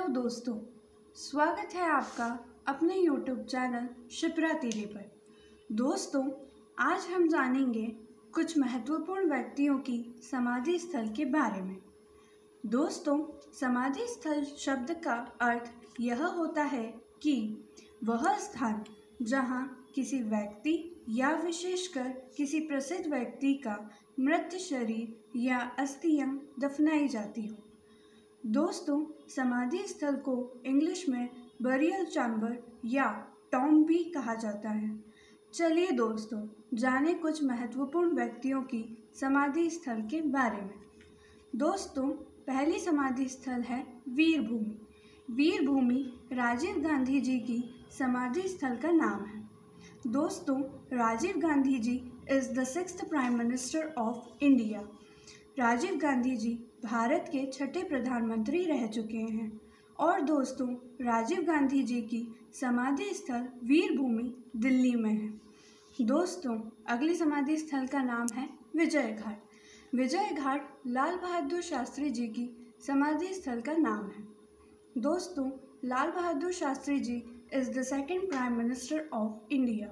दोस्तों, स्वागत है आपका अपने YouTube चैनल शिप्रा टीवी पर। दोस्तों, आज हम जानेंगे कुछ महत्वपूर्ण व्यक्तियों की समाधि स्थल के बारे में। दोस्तों, समाधि स्थल शब्द का अर्थ यह होता है कि वह स्थान जहां किसी व्यक्ति या विशेषकर किसी प्रसिद्ध व्यक्ति का मृत शरीर या अस्थियां दफनाई जाती हो। दोस्तों, समाधि स्थल को इंग्लिश में बरियल चैम्बर या टॉम भी कहा जाता है। चलिए दोस्तों, जाने कुछ महत्वपूर्ण व्यक्तियों की समाधि स्थल के बारे में। दोस्तों, पहली समाधि स्थल है वीर भूमि। वीर भूमि राजीव गांधी जी की समाधि स्थल का नाम है। दोस्तों, Rajiv Gandhi ji is the 6th prime minister of India. Rajiv Gandhi ji Bharat के छठे प्रधानमंत्री रह चुके हैं। और दोस्तों, राजीव गांधी जी की समाधि स्थल वीर भूमि दिल्ली में है। दोस्तों, अगली समाधि स्थल का नाम है विजय घाट। विजय घाट लाल बहादुर शास्त्री जी की समाधि स्थल का नाम है। दोस्तों, Lal Bahadur Shastri ji is the 2nd prime minister of India.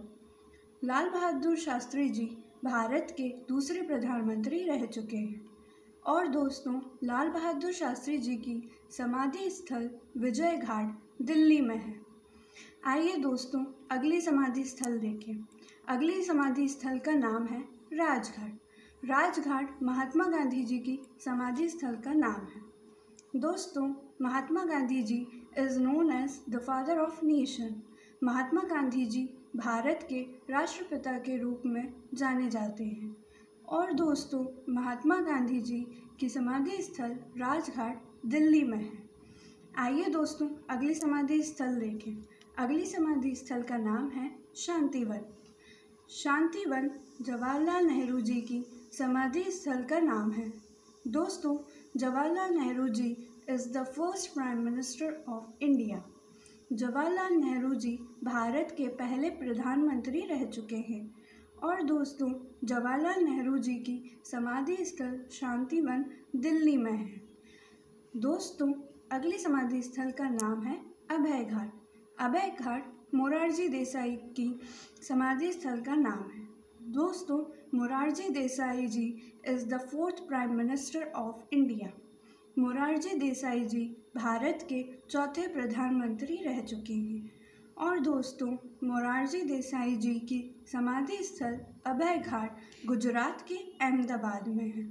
Lal Bahadur Shastri ji Bharat के दूसरे प्रधानमंत्री रह चुके हैं। और दोस्तों, लाल बहादुर शास्त्री जी की समाधि स्थल विजय घाट दिल्ली में है। आइए दोस्तों, अगली समाधि स्थल देखें। अगली समाधि स्थल का नाम है राजघाट। राजघाट महात्मा गांधी जी की समाधि स्थल का नाम है। दोस्तों, Mahatma Gandhi ji is known as the father of nation. Mahatma Gandhi ji Bharat के राष्ट्रपिता के रूप में जाने जाते हैं। और दोस्तों, महात्मा गांधी जी की समाधि स्थल राजघाट दिल्ली में है। आइए दोस्तों, अगली समाधि स्थल देखें। अगली समाधि स्थल का नाम है शांतिवन। शांतिवन जवाहरलाल नेहरू जी की समाधि स्थल का नाम है। दोस्तों, Jawaharlal Nehru ji is the 1st prime minister of India. Jawaharlal Nehru ji Bharat के पहले प्रधानमंत्री रह चुके हैं। और दोस्तों, जवाहरलाल नेहरू जी की समाधि स्थल शांतिवन दिल्ली में है। दोस्तों, अगली समाधि स्थल का नाम है अभय घाट। अभय घाट मोरारजी देसाई की समाधि स्थल का नाम है। दोस्तों, Morarji Desai ji is the 4th prime minister of India. Morarji Desai ji Bharat के चौथे प्रधानमंत्री रह चुके हैं। और दोस्तों, मोरारजी देसाई जी की समाधि स्थल अभय घाट गुजरात के अहमदाबाद में है।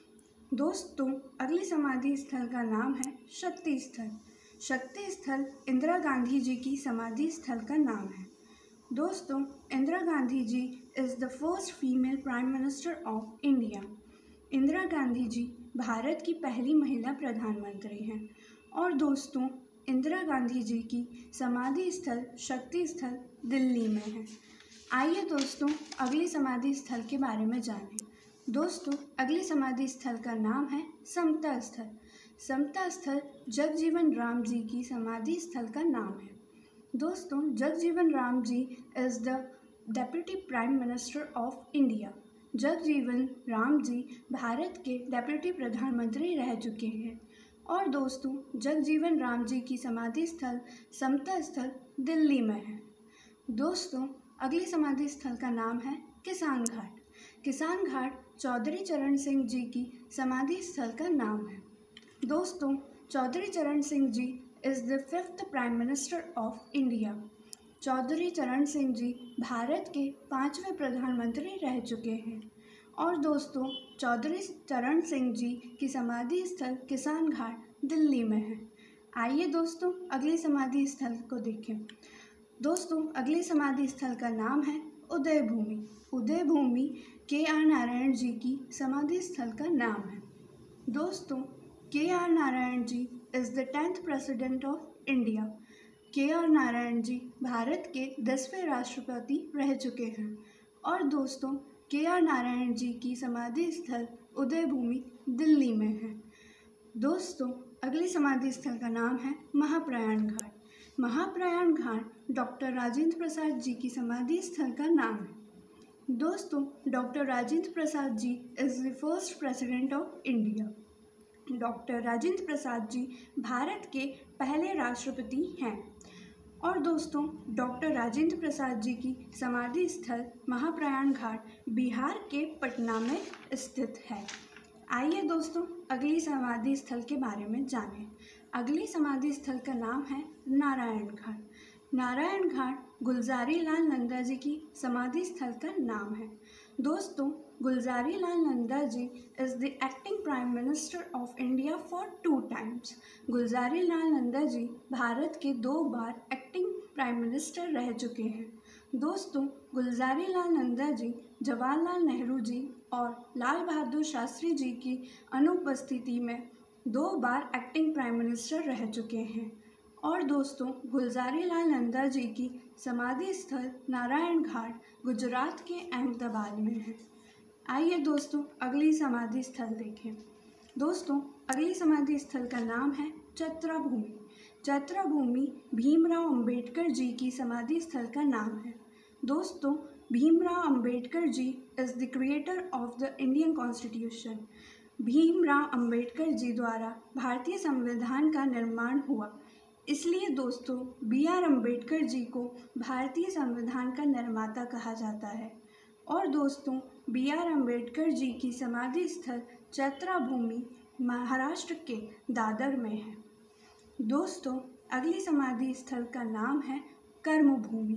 दोस्तों, अगली समाधि स्थल का नाम है शक्ति स्थल। शक्ति स्थल इंदिरा गांधी जी की समाधि स्थल का नाम है। दोस्तों, Indira Gandhi ji is the 1st female prime minister of India. Indira Gandhi ji Bharat की पहली महिला प्रधानमंत्री हैं। और दोस्तों, इंदिरा गांधी जी की समाधि स्थल शक्ति स्थल दिल्ली में है। आइए दोस्तों, अगली समाधि स्थल के बारे में जानें। दोस्तों, अगली समाधि स्थल का नाम है समता स्थल। समता स्थल जगजीवन राम जी की समाधि स्थल का नाम है। दोस्तों, Jagjivan Ram ji is the deputy prime minister of India. Jagjivan Ram ji Bharat के डेप्यूटी प्रधानमंत्री रह चुके हैं। और दोस्तों, जगजीवन राम जी की समाधि स्थल समता स्थल दिल्ली में है। दोस्तों, अगली समाधि स्थल का नाम है किसान घाट। किसान घाट चौधरी चरण सिंह जी की समाधि स्थल का नाम है। दोस्तों, Chaudhary Charan Singh ji is the 5th prime minister of India. Chaudhary Charan Singh ji Bharat के 5वें प्रधानमंत्री रह चुके हैं। और दोस्तों, चौधरी चरण सिंह जी की समाधि स्थल किसान घाट दिल्ली में है। आइए दोस्तों, अगली समाधि स्थल को देखें। दोस्तों, अगली समाधि स्थल का नाम है उदय भूमि। उदय भूमि KR नारायण जी की समाधि स्थल का नाम है। दोस्तों, KR Narayan ji is the 10th president of India. KR Narayan ji Bharat के 10वें राष्ट्रपति रह चुके हैं। और दोस्तों, KR नारायण जी की समाधि स्थल उदय भूमि दिल्ली में है। दोस्तों, अगली समाधि स्थल का नाम है महाप्रयाण घाट। महाप्रयाण घाट डॉक्टर राजेंद्र प्रसाद जी की समाधि स्थल का नाम है। दोस्तों, doctor Rajendra Prasad ji is the 1st president of India. Doctor Rajendra Prasad ji Bharat के पहले राष्ट्रपति हैं। और दोस्तों, डॉक्टर राजेंद्र प्रसाद जी की समाधि स्थल महाप्रयाण घाट बिहार के पटना में स्थित है। आइए दोस्तों, अगली समाधि स्थल के बारे में जानें। अगली समाधि स्थल का नाम है नारायण घाट। नारायण घाट गुलजारी लाल नंदा जी की समाधि स्थल का नाम है। दोस्तों, Gulzari Lal Nanda ji is the acting prime minister of India for 2 times। Gulzari Lal Nanda ji Bharat के 2 बार एक्टिंग प्राइम मिनिस्टर रह चुके हैं। दोस्तों, गुलजारी लाल नंदा जी जवाहरलाल नेहरू जी और लाल बहादुर शास्त्री जी की अनुपस्थिति में 2 बार एक्टिंग प्राइम मिनिस्टर रह चुके हैं। और दोस्तों, गुलजारी लाल नंदा जी की समाधि स्थल नारायण घाट गुजरात के अहमदाबाद में है। आइए दोस्तों, अगली समाधि स्थल देखें। दोस्तों, अगली समाधि स्थल का नाम है चतरा भूमि। चतरा भूमि भीमराव अंबेडकर जी की समाधि स्थल का नाम है। दोस्तों, Bhimrao Ambedkar ji is the creator of the Indian constitution. Bhimrao Ambedkar ji द्वारा भारतीय संविधान का निर्माण हुआ, इसलिए दोस्तों BR अम्बेडकर जी को भारतीय संविधान का निर्माता कहा जाता है। और दोस्तों, BR अम्बेडकर जी की समाधि स्थल चतरा भूमि महाराष्ट्र के दादर में है। दोस्तों, अगली समाधि स्थल का नाम है कर्मभूमि।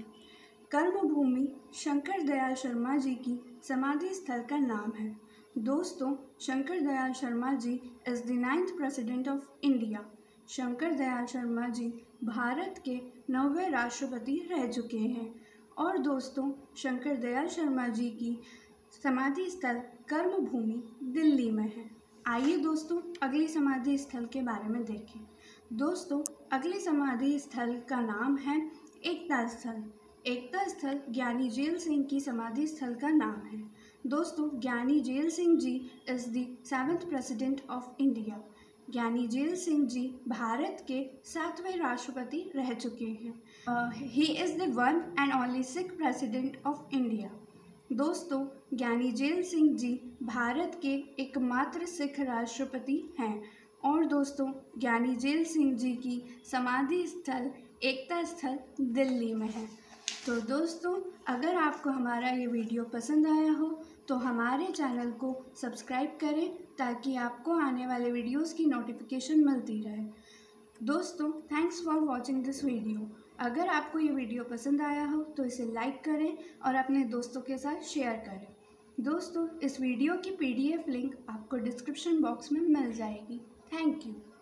कर्मभूमि शंकर दयाल शर्मा जी की समाधि स्थल का नाम है। दोस्तों, Shankar Dayal Sharma ji is the 9th president of India. Shankar Dayal Sharma ji Bharat के 9वें राष्ट्रपति रह चुके हैं। और दोस्तों, शंकर दयाल शर्मा जी की समाधि स्थल कर्मभूमि दिल्ली में है। आइए दोस्तों, अगली समाधि स्थल के बारे में देखें। दोस्तों, अगली समाधि स्थल का नाम है एकता स्थल। एकता स्थल ज्ञानी जेल सिंह की समाधि स्थल का नाम है। दोस्तों, Giani Zail Singh ji is the 7th president of India. Giani Zail Singh ji Bharat के 7वें राष्ट्रपति रह चुके हैं। He is the 1 and only Sikh president of India. दोस्तों, ज्ञानी जेल सिंह जी भारत के एकमात्र सिख राष्ट्रपति हैं। और दोस्तों, ज्ञानी जेल सिंह जी की समाधि स्थल एकता स्थल दिल्ली में है। तो दोस्तों, अगर आपको हमारा ये वीडियो पसंद आया हो तो हमारे चैनल को सब्सक्राइब करें ताकि आपको आने वाले वीडियोस की नोटिफिकेशन मिलती रहे। दोस्तों, thanks for watching this video. अगर आपको ये वीडियो पसंद आया हो तो इसे लाइक करें और अपने दोस्तों के साथ शेयर करें। दोस्तों, इस वीडियो की PDF लिंक आपको डिस्क्रिप्शन बॉक्स में मिल जाएगी। Thank you.